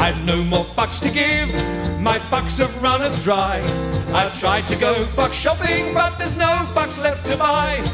I've no more fucks to give, my fucks have run dry. I've tried to go fuck shopping, but there's no fucks left to buy.